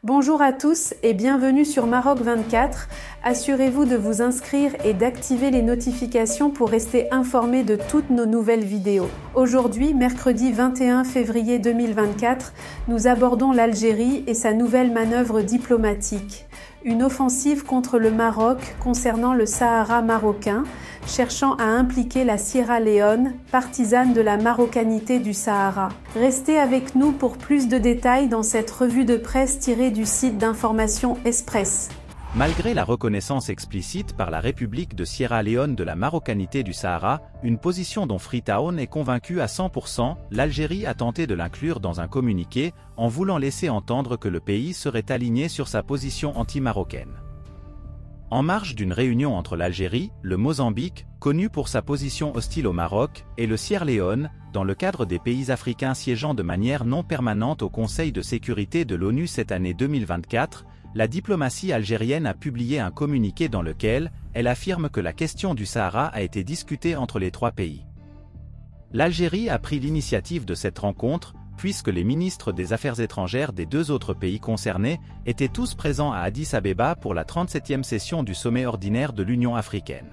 Bonjour à tous et bienvenue sur Maroc 24. Assurez-vous de vous inscrire et d'activer les notifications pour rester informé de toutes nos nouvelles vidéos. Aujourd'hui, mercredi 21 février 2024, nous abordons l'Algérie et sa nouvelle manœuvre diplomatique. Une offensive contre le Maroc concernant le Sahara marocain, cherchant à impliquer la Sierra Leone, partisane de la marocanité du Sahara. Restez avec nous pour plus de détails dans cette revue de presse tirée du site d'information Express. Malgré la reconnaissance explicite par la République de Sierra Leone de la marocanité du Sahara, une position dont Freetown est convaincu à 100%, l'Algérie a tenté de l'inclure dans un communiqué en voulant laisser entendre que le pays serait aligné sur sa position anti-marocaine. En marge d'une réunion entre l'Algérie, le Mozambique, connu pour sa position hostile au Maroc, et le Sierra Leone, dans le cadre des pays africains siégeant de manière non permanente au Conseil de sécurité de l'ONU cette année 2024, la diplomatie algérienne a publié un communiqué dans lequel elle affirme que la question du Sahara a été discutée entre les trois pays. L'Algérie a pris l'initiative de cette rencontre, puisque les ministres des Affaires étrangères des deux autres pays concernés étaient tous présents à Addis Abeba pour la 37e session du sommet ordinaire de l'Union africaine.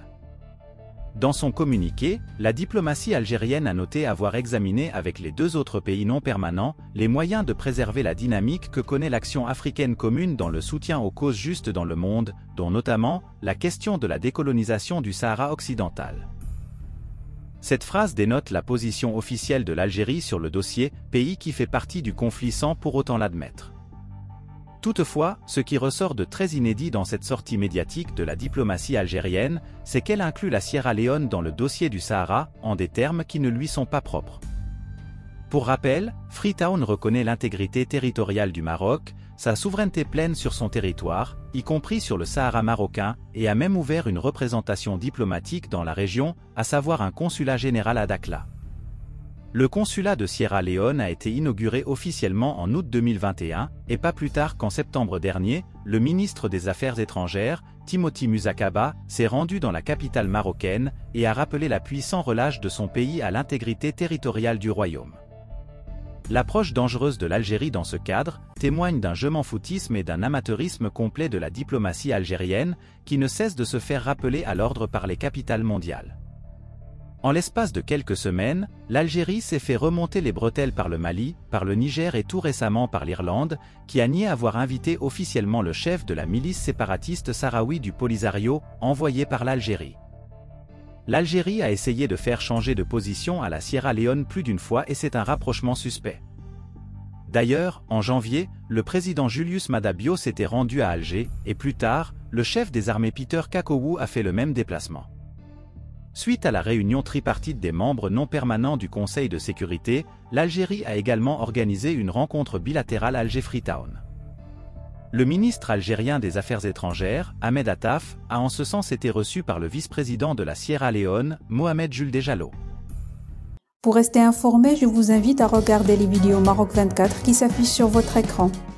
Dans son communiqué, la diplomatie algérienne a noté avoir examiné avec les deux autres pays non permanents les moyens de préserver la dynamique que connaît l'action africaine commune dans le soutien aux causes justes dans le monde, dont notamment la question de la décolonisation du Sahara occidental. Cette phrase dénote la position officielle de l'Algérie sur le dossier, pays qui fait partie du conflit sans pour autant l'admettre. Toutefois, ce qui ressort de très inédit dans cette sortie médiatique de la diplomatie algérienne, c'est qu'elle inclut la Sierra Leone dans le dossier du Sahara, en des termes qui ne lui sont pas propres. Pour rappel, Freetown reconnaît l'intégrité territoriale du Maroc, sa souveraineté pleine sur son territoire, y compris sur le Sahara marocain, et a même ouvert une représentation diplomatique dans la région, à savoir un consulat général à Dakhla. Le consulat de Sierra Leone a été inauguré officiellement en août 2021, et pas plus tard qu'en septembre dernier, le ministre des Affaires étrangères, Timothy Musakaba, s'est rendu dans la capitale marocaine et a rappelé l'appui sans relâche de son pays à l'intégrité territoriale du royaume. L'approche dangereuse de l'Algérie dans ce cadre témoigne d'un je m'en foutisme et d'un amateurisme complet de la diplomatie algérienne, qui ne cesse de se faire rappeler à l'ordre par les capitales mondiales. En l'espace de quelques semaines, l'Algérie s'est fait remonter les bretelles par le Mali, par le Niger et tout récemment par l'Irlande, qui a nié avoir invité officiellement le chef de la milice séparatiste sahraoui du Polisario, envoyé par l'Algérie. L'Algérie a essayé de faire changer de position à la Sierra Leone plus d'une fois et c'est un rapprochement suspect. D'ailleurs, en janvier, le président Julius Maada Bio s'était rendu à Alger, et plus tard, le chef des armées Peter Kakowu a fait le même déplacement. Suite à la réunion tripartite des membres non permanents du Conseil de sécurité, l'Algérie a également organisé une rencontre bilatérale Alger-Freetown. Le ministre algérien des Affaires étrangères, Ahmed Attaf, a en ce sens été reçu par le vice-président de la Sierra Leone, Mohamed Jules Diallo. Pour rester informé, je vous invite à regarder les vidéos Maroc 24 qui s'affichent sur votre écran.